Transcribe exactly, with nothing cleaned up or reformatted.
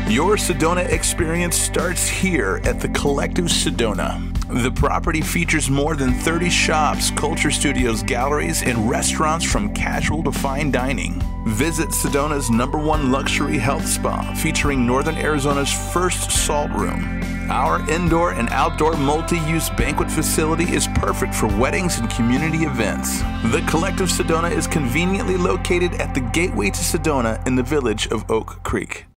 Your Sedona experience starts here at the Collective Sedona. The property features more than thirty shops, culture studios, galleries, and restaurants from casual to fine dining. Visit Sedona's number one luxury health spa, featuring Northern Arizona's first salt room. Our indoor and outdoor multi-use banquet facility is perfect for weddings and community events. The Collective Sedona is conveniently located at the gateway to Sedona in the village of Oak Creek.